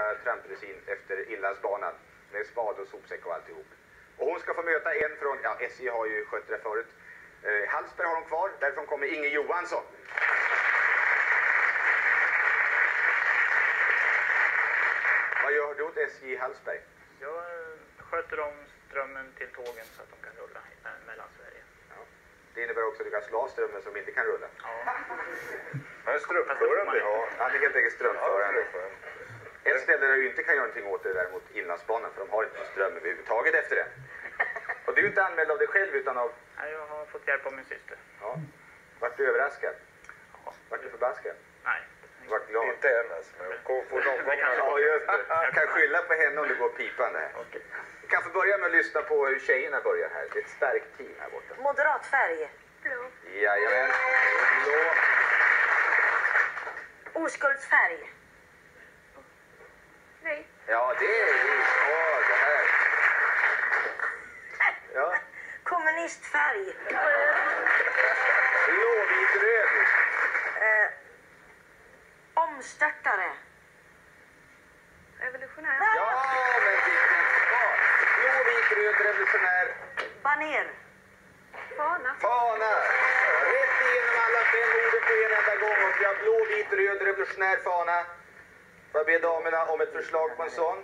trampdressin efter Inlandsbanan med spad och sopsäck och alltihop. Och hon ska få möta en från, ja, SJ har ju skött det förut. Hallsberg har hon kvar, därifrån kommer Inge Johansson. Vad gör du åt SJ i Hallsberg? Jag sköter om strömmen till tågen så att de kan rulla mellan Sverige. Ja. Det innebär också att du kan slå av strömmen som inte kan rulla. Ja. Han är strömförande. Ja, han är helt enkelt strömförande. Ett ställe där du inte kan göra någonting åt det däremot Inlandsbanan, för de har inte någon ström överhuvudtaget efter det. Och du är inte anmäld av dig själv utan av... Nej, jag har fått hjälp av min syster. Ja. Vart du överraskad? Ja. Vart du förbaskad? Nej. Vart glad? Inte än alltså, men jag kommer få någon gång. Ja, just det. Jag kan skylla på henne om det går pipan här. Okej. Vi kan få börja med att lyssna på hur tjejerna börjar här. Det är ett starkt team här borta. Moderat färg. Blå. Jajamän. Blå. Oskuldsfärg. Vit. Ja, det är ja, det här. Ja. Kommunistfärg. Blå, vit, röd. Omstörtare. Revolutionär. Ja, men vilken svar. Blå, vit, röd, revolutionär. Baner. Fana. Fana. Rätt igenom alla 5 orden på en enda gång. Och vi har blå, vit, röd, revolutionär fana. Får jag be damerna om ett förslag på en sån?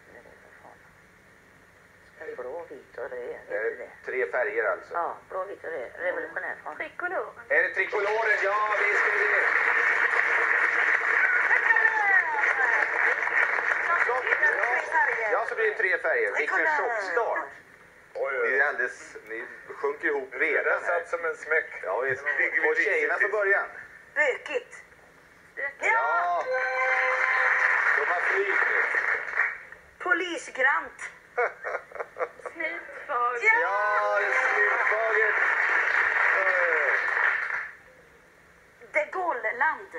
Blå, vit och röd. Det är 3 färger alltså. Ja, blå, vit och röd. Revolutionär. Trikoloren. Är det trikoloren? Ja, visst är det. Ja, så blir det 3 färger. Vilken chockstart. Oj, Ni är alldeles, ni sjunker ihop redan den här. satt som en smäck. Ja, visst. Ligger vi Och tjejerna riktigt får börja. Bökigt. Ja. De har flyt nu. Polisgrant. Slutfag. Ja, sluttaget. De Gaulle-land.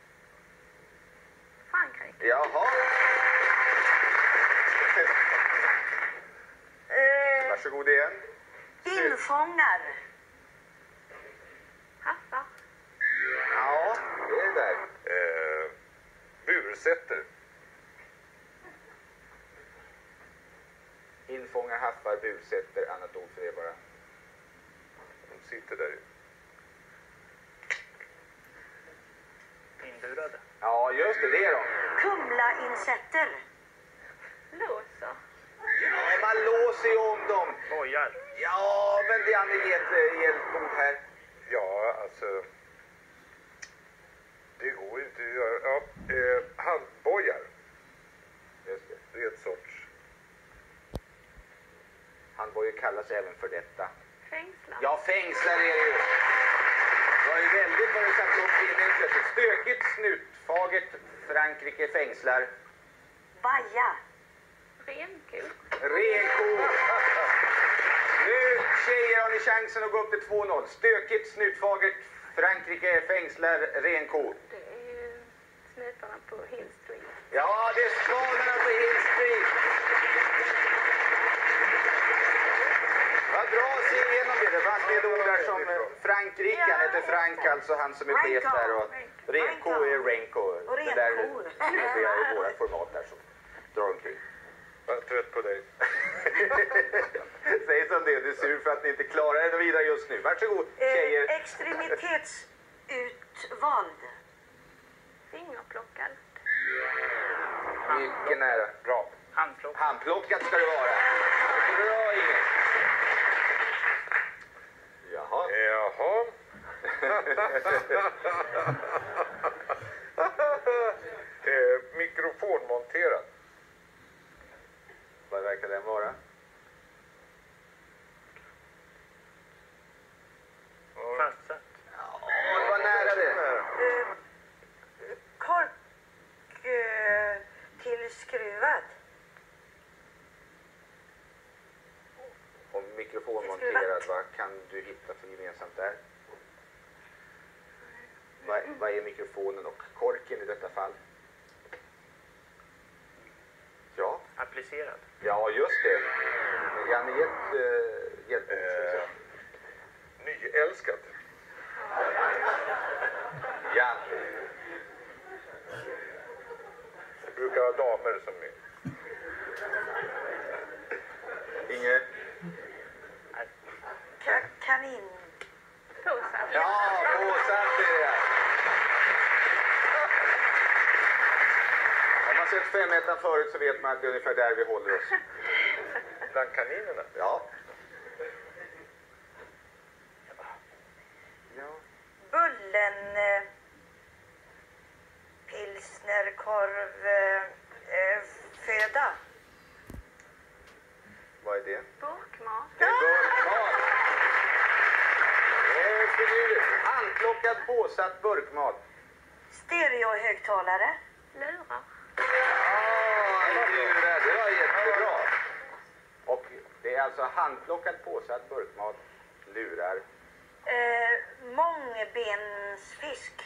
Frankrike. Jaha. Varsågod igen. Infångar. Haffar. Ja, det är det där. Bursätter. Infångar, haffar, bussätter, annat ord för det bara. De sitter där. Inburade. Ja, just det, det är de. Kumla-insekter. Låser. Ja, man låser ju om dem. Bojar. Ja, men det är ett hjälpord här. Ja, alltså. Det går ju inte att göra. Ja, handbojar. Just det. Det är ett sorts. Handbojor kallas även för detta. Fängslar. Ja, fängslar är det ju. Det var ju väldigt vad du satt långt in i plötsligt. Stökigt, snutfagert, Frankrike fängslar. Baja. Renko. Renko. Nu tjejer har ni chansen att gå upp till 2-0. Stökigt, snutfagert, Frankrike fängslar, renko. Det är ju snutarna på Hill Street. Ja, det är svalorna på Hill Street. Vad bra att se igenom det. Det fanns ett ord där som Frankrike, han heter Frank, alltså han som är chef där. Och renko är renko. Och Det där renkor. det är i våra format där som drar omkring. Jag är trött på dig. Säg som det, du är sur för att ni inte klarar er vidare just nu. Varsågod, tjejer. Extremitetsutvald. Fingerplockad. Mycket nära. Bra. Handplock. Handplockat ska det vara. Bra, Inge. Jaha. Jaha. Mikrofonmonterad. Vad verkar den vara? Fastsatt. Ja, det var nära det. Kork tillskruvad. Om mikrofonmonterad, vad kan du hitta för gemensamt där? Vad är mikrofonen och korken i detta fall? Ja, Applicerad. ja just det. Janne, hjälp. Nyälskad. Ja. brukar ha damer som är. Inge? Kanin. Påsar. Ja, påsatt är det. Har man sett 5 meter förut så vet man att det är ungefär där vi håller oss. Bland kaninerna. Ja. Bullen. Pilsnerkorv. Föda. Vad är det? Burkmat. Det är burkmat. Det är finurligt. Handplockad påsatt burkmat. Stereohögtalare. Lurar. Det var jättebra. Och det är alltså handplockad påsatt burkmat, lurar. Mångbensfisk.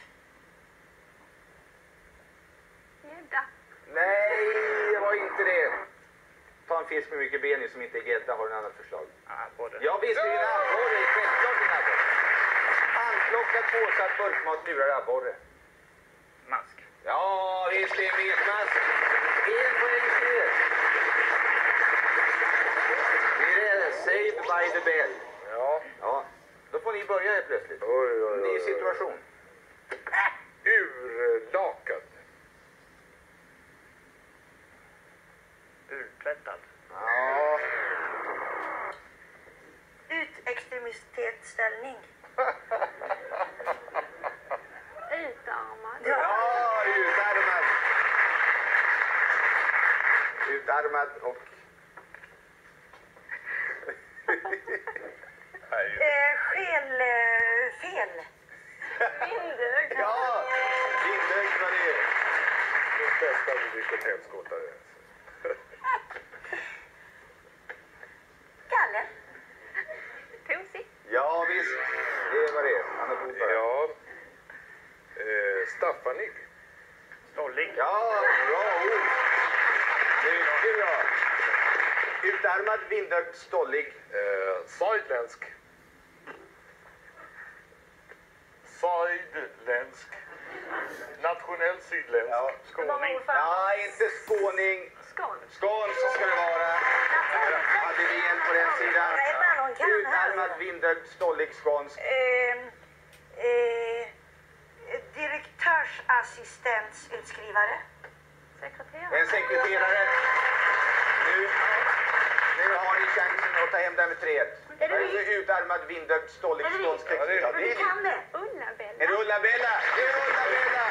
Gädda. Nej, det var inte det. Ta en fisk med mycket ben i som inte är gädda. Har du en annan förslag? Både. Ja, visst är det en abborre. Självklart en abborre. Handplockad påsatt burkmat, lurar, abborre. Mask. Ja, visst är en metmask. 1 poäng till er. Det är Saved by the Bell. Ja. Ja, då får ni börja helt plötsligt. Oj. Ny situation. Urlakad. Urtvättad. Ja, Utextremitetsställning. Utarmad. ja, utarmad. Utarmad och... Skelfel. Vindög. Ja, vindög var det. De flesta hade blivit helskottare. Galler. Tosig. Ja, visst. Det var det. Anna Bodberg. Ja. Staffanig. Stollig. Ja, bra ord. Mycket bra. Utarmad, vindögd, stollig. Sydländsk. Sydländsk. Nationell sydländsk. Ja. Skåning. Ja, inte skåning. Skånsk. Skånsk ska det vara. Hade vi en på den sidan. Nej, men hon kan Utarmad, här. vindögd, stollig, skånsk. Direktörsassistentsutskrivare. Sekreterare. En sekreterare. Nu har ni chansen att ta hem det här med 3-1. Är det Alltså, utarmad, vindögd, stollig, Är det skånsk. vi? Ja, det är Ja, Du kan det. Ulla-Bella. Är det Ulla-Bella? Det är Ulla-Bella!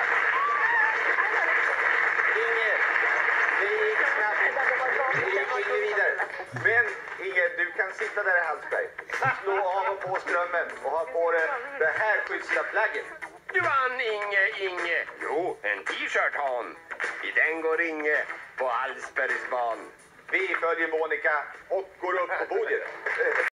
Inge, det gick snabbt. Det gick inte vidare. Men Inge, du kan sitta där i Hallsberg. Slå av och på strömmen och ha på dig det här schyssta plagget. Du vann Inge. Jo, en t-shirt har hon. I den går Inge på Hallsbergsban. Vi följer Monica och går upp på podiet.